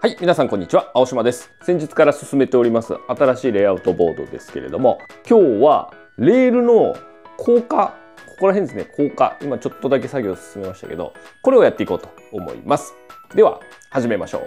はい、皆さんこんにちは、青島です。先日から進めております新しいレイアウトボードですけれども、今日はレールの降下、ここら辺ですね、降下、今ちょっとだけ作業を進めましたけど、これをやっていこうと思います。では、始めましょう。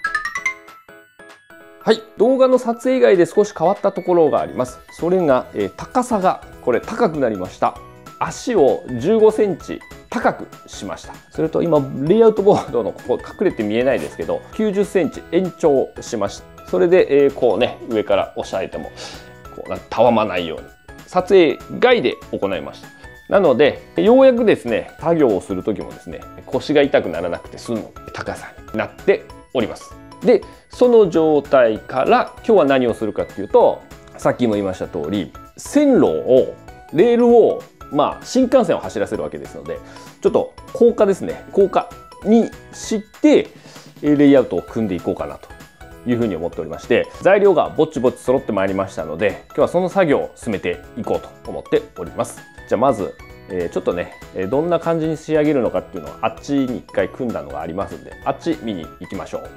はい、動画の撮影以外で少し変わったところがあります。それが、高さがこれ高くなりました。足を15センチ高くしました。それと今レイアウトボードのここ隠れて見えないですけど90センチ延長しました。それで、こうね上から押さえてもこうたわまないように撮影外で行いました。なのでようやくですね作業をする時もですね腰が痛くならなくて済む高さになっております。でその状態から今日は何をするかっていうと、さっきも言いました通り線路をレールを新幹線を走らせるわけですので、ちょっと高架ですね、高架にしてレイアウトを組んでいこうかなというふうに思っておりまして、材料がぼちぼち揃ってまいりましたので、今日はその作業を進めていこうと思っております。じゃあまずちょっとねどんな感じに仕上げるのかっていうのはあっちに一回組んだのがありますんで、あっち見に行きましょう。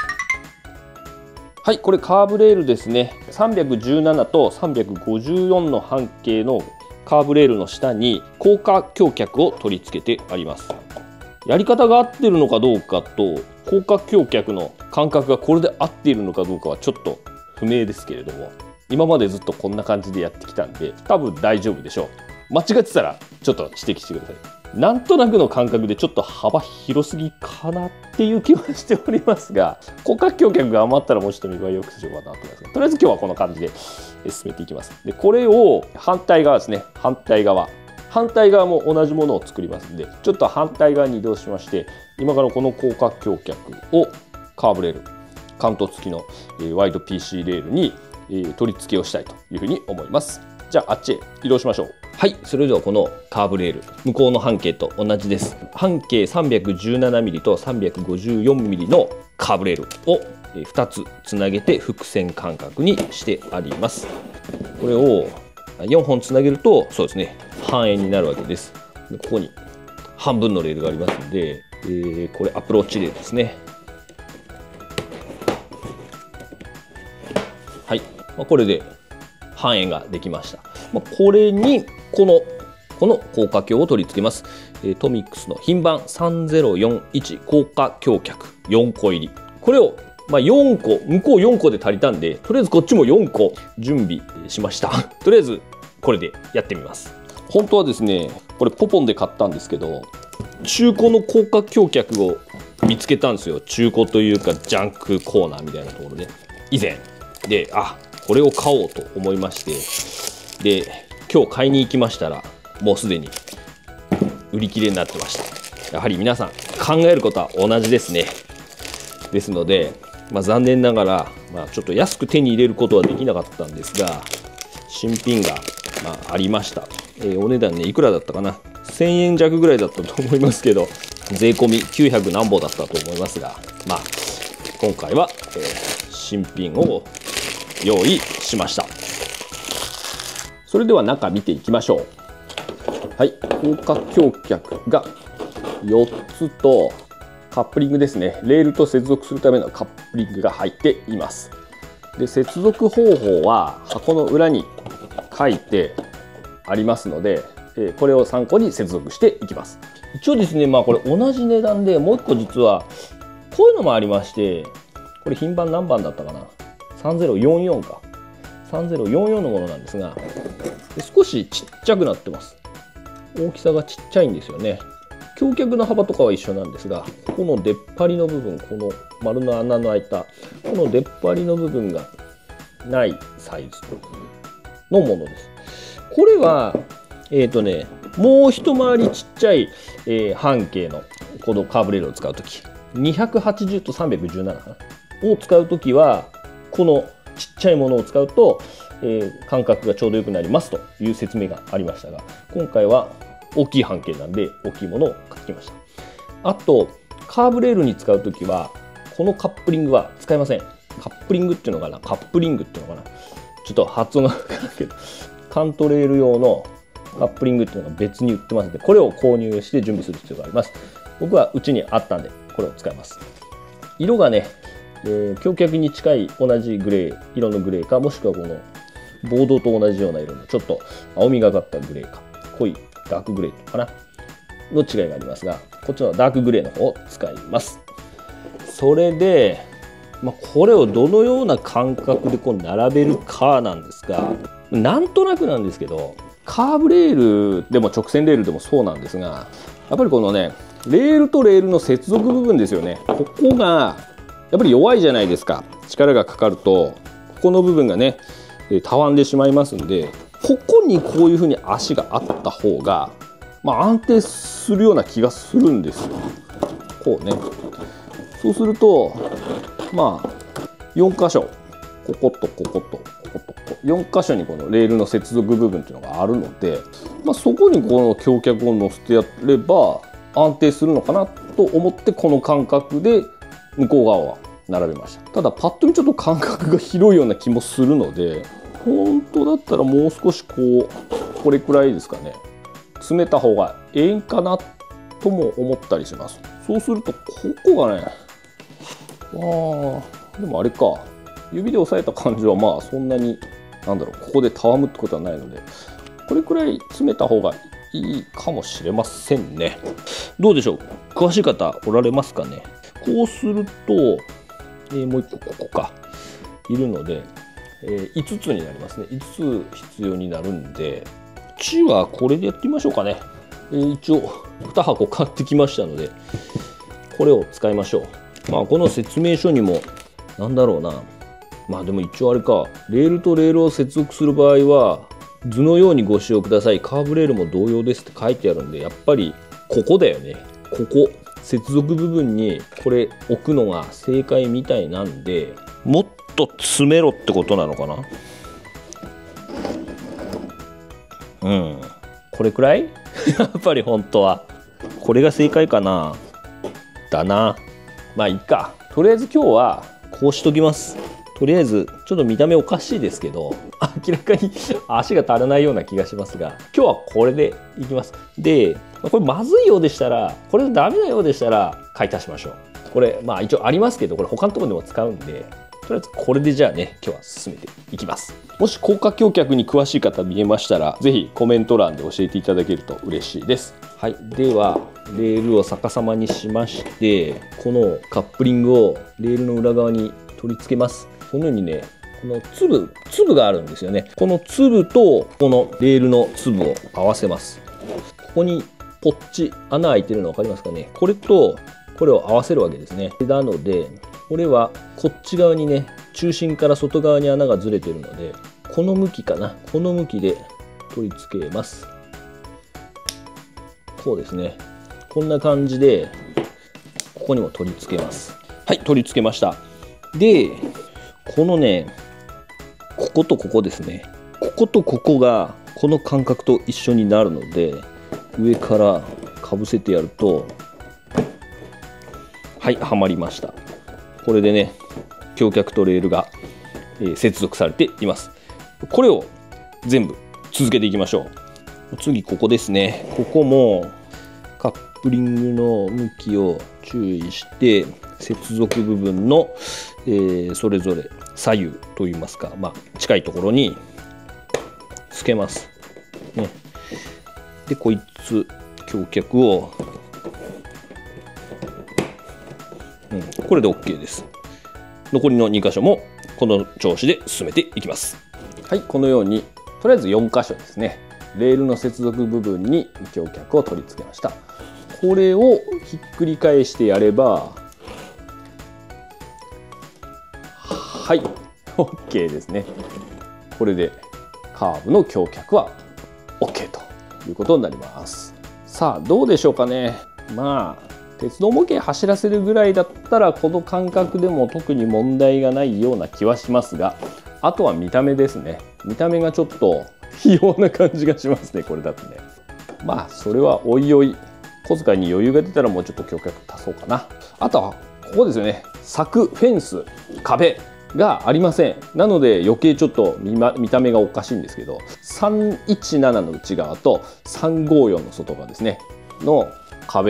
はい、これカーブレールですね。317と354の半径のカーブレールの下に高架橋脚を取り付けてあります。やり方が合ってるのかどうかと高架橋脚の間隔がこれで合っているのかどうかはちょっと不明ですけれども、今までずっとこんな感じでやってきたんで多分大丈夫でしょう。間違ってたらちょっと指摘してください。なんとなくの感覚でちょっと幅広すぎかなっていう気はしておりますが、高架橋脚が余ったらもうちょっと見栄え良くしようかなと思いますが、とりあえず今日はこの感じで進めていきます。でこれを反対側ですね、反対側も同じものを作りますんで、ちょっと反対側に移動しまして、今からこの高架橋脚をカーブレールカウント付きのワイド PC レールに取り付けをしたいというふうに思います。じゃああっちへ移動しましょう。はい、それではこのカーブレール向こうの半径と同じです。半径 317mm と 354mm のカーブレールを2つつなげて複線間隔にしてあります。これを4本つなげるとそうですね半円になるわけです。でここに半分のレールがありますので、これアプローチレールですね。はい、これで半円ができました。これにこの高架橋を取り付けます。トミックスの品番3041高架橋脚4個入り。これを4個、向こう4個で足りたんで、とりあえずこっちも4個準備しました。とりあえずこれでやってみます。本当はですね、これポポンで買ったんですけど、中古の高架橋脚を見つけたんですよ。中古というかジャンクコーナーみたいなところで以前で、これを買おうと思いまして、で今日買いに行きましたらもうすでに売り切れになってました。やはり皆さん考えることは同じですね。ですので、残念ながら、ちょっと安く手に入れることはできなかったんですが、新品が、ありました。お値段ねいくらだったかな、1000円弱ぐらいだったと思いますけど、税込み900何本だったと思いますが、今回は、新品を用意しました。それでは中見ていきましょう。はい、高架橋脚が4つとカップリングですね、レールと接続するためのカップリングが入っています。で接続方法は箱の裏に書いてありますので、これを参考に接続していきます。一応ですね、これ同じ値段でもう1個実はこういうのもありまして、これ品番何番だったかな、3044か、3044のものなんですが、少しちっちゃくなってます。大きさがちっちゃいんですよね。橋脚の幅とかは一緒なんですが、この出っ張りの部分、この丸の穴の開いたこの出っ張りの部分がないサイズのものです。これはもう一回りちっちゃい、半径のこのカーブレールを使うとき、280と317かなを使うときはこのちっちゃいものを使うと、間隔がちょうどよくなりますという説明がありましたが、今回は大きい半径なんで大きいものを買ってきました。あとカーブレールに使うときはこのカップリングは使いません。カップリングっていうのかな、カップリングっていうのかな、ちょっと発音が分からないけど、カントレール用のカップリングっていうのが別に売ってますので、これを購入して準備する必要があります。僕はうちにあったんでこれを使います。色がね橋脚に近い同じグレー色のグレーか、もしくはこのボードと同じような色のちょっと青みがかったグレーか、濃いダークグレーかなの違いがありますが、こっちのダークグレーの方を使います。それで、これをどのような感覚でこう並べるかなんですが、なんとなくなんですけど、カーブレールでも直線レールでもそうなんですが、やっぱりこのね、レールとレールの接続部分ですよね。ここがやっぱり弱いじゃないですか。力がかかるとここの部分がねたわんでしまいますんで、ここにこういうふうに足があった方が、安定するような気がするんですよ。こうね。そうすると4箇所、こことこことここと4箇所にこのレールの接続部分っていうのがあるので、そこにこの橋脚を乗せてやれば安定するのかなと思って、この感覚で向こう側は並べました。ただパッと見ちょっと間隔が広いような気もするので、本当だったらもう少しこれくらいですかね、詰めた方がええんかなとも思ったりします。そうするとここがね、でもあれか、指で押さえた感じはそんなにここでたわむってことはないので、これくらい詰めた方がいいかもしれませんね。どうでしょう、詳しい方おられますかね。こうすると、もう一個ここかいるので、5つになりますね。5つ必要になるんで、こっちはこれでやってみましょうかね。一応2箱買ってきましたので、これを使いましょう。この説明書にもでも一応あれか、レールとレールを接続する場合は図のようにご使用ください、カーブレールも同様ですって書いてあるんで、やっぱりここだよね。ここ接続部分にこれ置くのが正解みたいなんで、もっと詰めろってことなのかな。これくらいやっぱり本当はこれが正解かな。だな。いいか。とりあえず今日はこうしときます。とりあえずちょっと見た目おかしいですけど、明らかに足が足らないような気がしますが、今日はこれでいきます。で、これまずいようでしたら、これでダメなようでしたら買い足しましょう。これ一応ありますけど、これ他のところでも使うんで、とりあえずこれでじゃあね、今日は進めていきます。もし高架橋脚に詳しい方見えましたら、是非コメント欄で教えていただけると嬉しいです。はい、ではレールを逆さまにしまして、このカップリングをレールの裏側に取り付けます。このようにね、この粒があるんですよね。この粒とこのレールの粒を合わせます。ここにポッチ穴開いてるの分かりますかね。これとこれを合わせるわけですね。なのでこれはこっち側にね、中心から外側に穴がずれてるので、この向きかな、この向きで取り付けます。こうですね。こんな感じでここにも取り付けます。はい、取り付けました。で、このね、こことここですね。こことここがこの間隔と一緒になるので、上からかぶせてやると、はい、はまりました。これでね、橋脚とレールが、接続されています。これを全部続けていきましょう。次ここですね。ここもカップリングの向きを注意して、接続部分の、それぞれ左右といいますか、近いところにつけます、ね。でこいつ橋脚を、これで OK です。残りの2箇所もこの調子で進めていきます。はい、このようにとりあえず4箇所ですね、レールの接続部分に橋脚を取り付けました。これをひっくり返してやれば、はい、OK ですね。これでカーブの橋脚は OK ということになります。さあどうでしょうかね。鉄道模型走らせるぐらいだったらこの感覚でも特に問題がないような気はしますが、あとは見た目ですね。見た目がちょっと異様な感じがしますね、これだとね。それはおいおい、小遣いに余裕が出たらもうちょっと橋脚足そうかな。あとはここですよね。柵、フェンス、壁がありません。なので余計ちょっと見た目がおかしいんですけど、317の内側と354の外側ですねの壁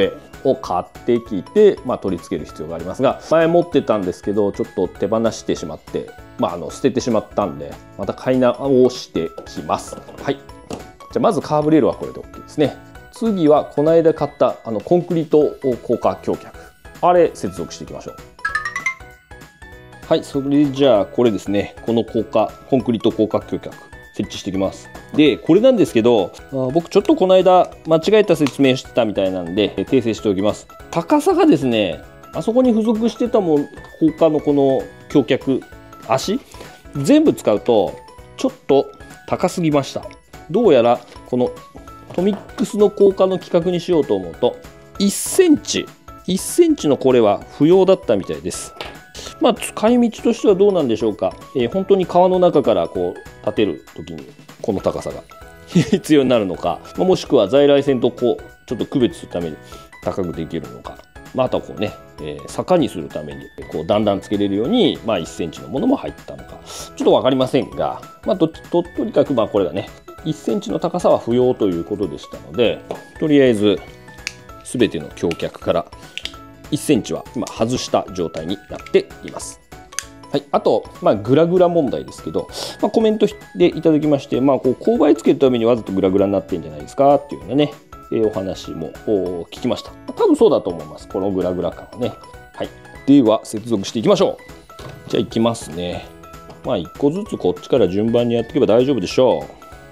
を買ってきて、取り付ける必要がありますが、前持ってたんですけどちょっと手放してしまって、捨ててしまったんでまた買い直してきます。はい、じゃあまずカーブレールはこれで OK ですね。次はこの間買ったコンクリート硬化橋脚、あれ接続していきましょう。はい、それじゃあこれですね、このコンクリート硬化橋脚設置していきます。でこれなんですけど、僕ちょっとこの間間違えた説明してたみたいなんで訂正しておきます。高さがですね、あそこに付属してた硬化のこの橋脚足全部使うとちょっと高すぎました。どうやらこのトミックスの硬化の規格にしようと思うと1センチのこれは不要だったみたいです。使い道としてはどうなんでしょうか。本当に川の中からこう立てる時にこの高さが必要になるのか、もしくは在来線とちょっと区別するために高くできるのか、あとはこうね、坂にするためにだんだんつけれるように、1センチのものも入ったのかちょっと分かりませんが、とにかくこれがね1センチの高さは不要ということでしたので、とりあえず全ての橋脚から1センチは今外した状態になっています。はい、あと、グラグラ問題ですけど、コメントでいただきまして、勾配つけるためにわざとグラグラになってんじゃないですかっていうようなね、お話も聞きました。多分そうだと思います、このグラグラ感はね。はい、では接続していきましょう。じゃあいきますね。1個ずつこっちから順番にやっていけば大丈夫でしょ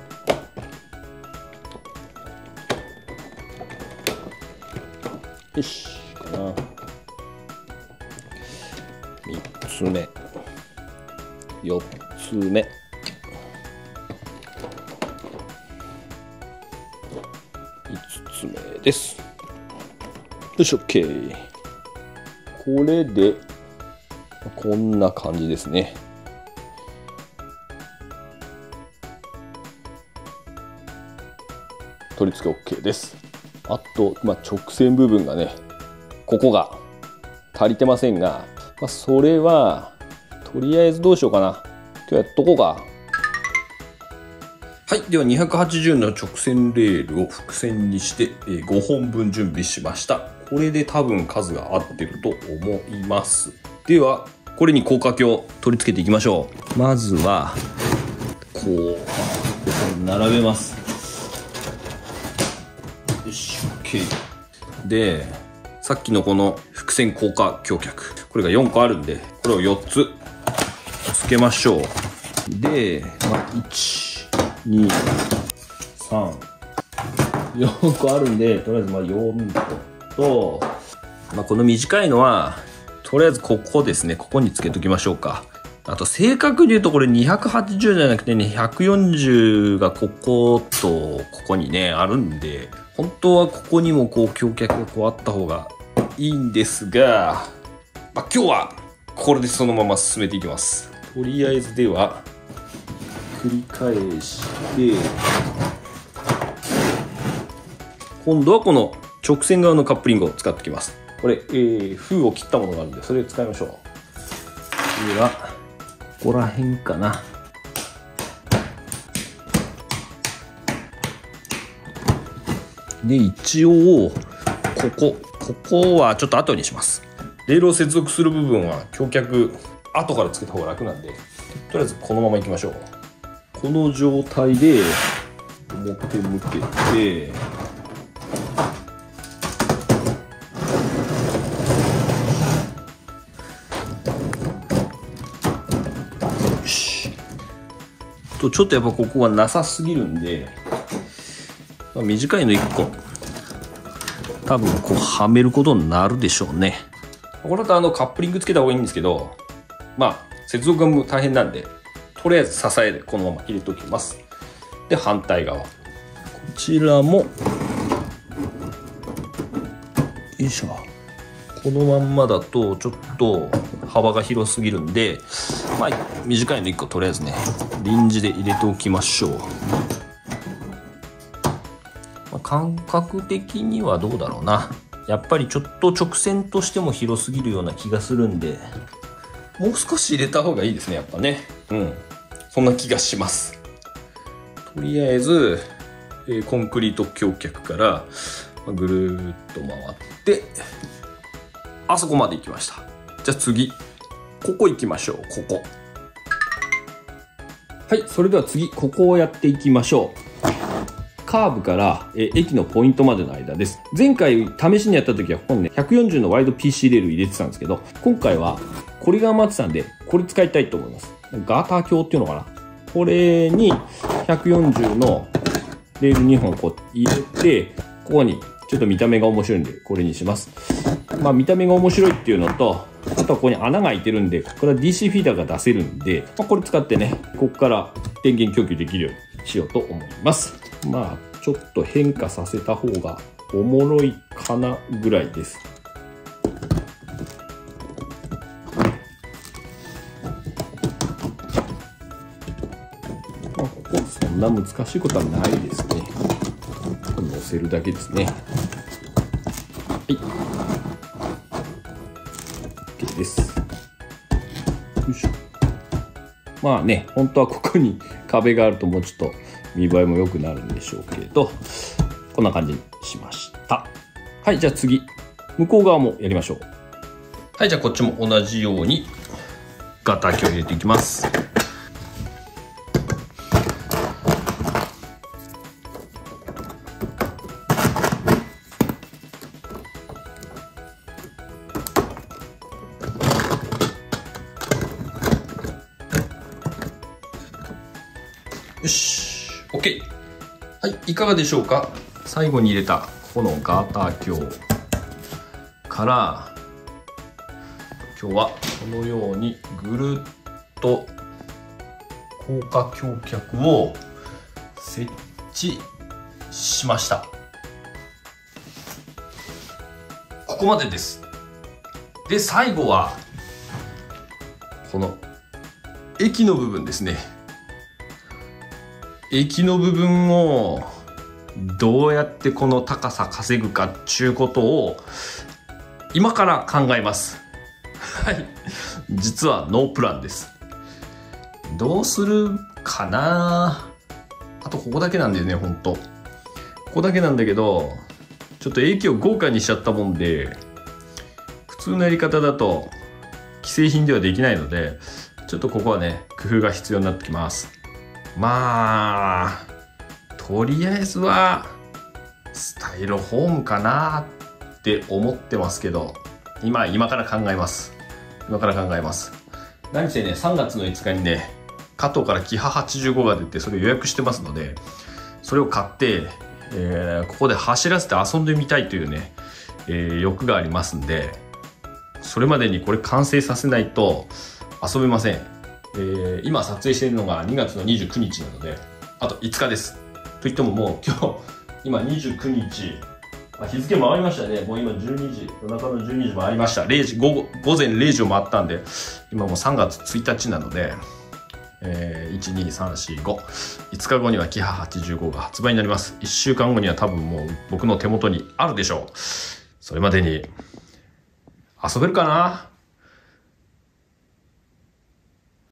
う。よしかな。3つ目、4つ目、5つ目です。よし OK。 これでこんな感じですね。取り付け OK です。あと、直線部分がね、ここが足りてませんが、それはとりあえずどうしようかな。今日やっとこうか。はい、では280の直線レールを複線にして5本分準備しました。これで多分数が合ってると思います。ではこれに高架橋を取り付けていきましょう。まずはこう並べます。よし OK。 でさっきのこの複線高架橋脚、これが4個あるんでこれを4つつけましょう。で、1、2、3、4個あるんで、とりあえず4個と、この短いのはとりあえずここですね、ここにつけときましょうか。あと正確に言うとこれ280じゃなくてね、140がこことここにねあるんで、本当はここにも橋脚があった方がいいんですが、今日はこれでそのまま進めていきます。とりあえずでは繰り返して、今度はこの直線側のカップリングを使っていきます。これ、封を切ったものがあるんでそれを使いましょう。ではここら辺かな。で一応ここはちょっと後にします。レールを接続する部分は橋脚後からつけた方が楽なんで、とりあえずこのままいきましょう。この状態で表向けて、よしと、ちょっとやっぱここがなさすぎるんで、短いの1個多分こうはめることになるでしょうね。これだとカップリングつけた方がいいんですけど、接続が大変なんでとりあえず支えでこのまま入れておきます。で反対側こちらもよいしょ。このまんまだとちょっと幅が広すぎるんで、短いの1個とりあえずね臨時で入れておきましょう。感覚的にはどうだろうな。やっぱりちょっと直線としても広すぎるような気がするんで、もう少し入れた方がいいですね、やっぱね。そんな気がします。とりあえず、コンクリート橋脚からぐるーっと回ってあそこまで行きました。じゃあ次ここ行きましょう。ここ。はい、それでは次ここをやっていきましょう。カーブから駅のポイントまでの間です。前回試しにやった時はここにね140のワイド PC レール入れてたんですけど、今回はこれが余ってたんでこれ使いたいと思います。ガーター鏡っていうのかな、これに140のレール2本こう入れて、ここにちょっと見た目が面白いんでこれにします。まあ見た目が面白いっていうのと、あとはここに穴が開いてるんで、これは DC フィーダーが出せるんで、まあ、これ使ってねここから電源供給できるようにしようと思います。まあちょっと変化させた方がおもろいかなぐらいです。まあ、ここそんな難しいことはないですね。乗せるだけですね。はい。OK です。よいしょ。まあね、本当はここに壁があるともうちょっと見栄えも良くなるんでしょうけど、こんな感じにしました。はい、じゃあ次、向こう側もやりましょう。はい、じゃあこっちも同じようにガター鏡を入れていきます。よし、OK。はい、いかがでしょうか。最後に入れたこのガーター鏡から今日はこのようにぐるっと高架橋脚を設置しました。ここまでです。で、最後はこの駅の部分ですね。駅の部分をどうやってこの高さ稼ぐかっちゅうことを今から考えます。はい、実はノープランです。どうするかな。あとここだけなんだよね、ほんとここだけなんだけど、ちょっと駅を豪華にしちゃったもんで普通のやり方だと既製品ではできないので、ちょっとここはね工夫が必要になってきます。まあとりあえずはスタイロフォームかなって思ってますけど、今から考えます。何せね3月の5日にね加藤からキハ85が出て、それを予約してますので、それを買って、ここで走らせて遊んでみたいというね、欲がありますんで、それまでにこれ完成させないと遊べません。今撮影しているのが2月の29日なのであと5日です。といってももう今29日、日付回りましたね。もう今12時、夜中の12時回りました。午前0時を回ったんで、今もう3月1日なので、12345 5日後にはキハ85が発売になります。1週間後には多分もう僕の手元にあるでしょう。それまでに遊べるかな。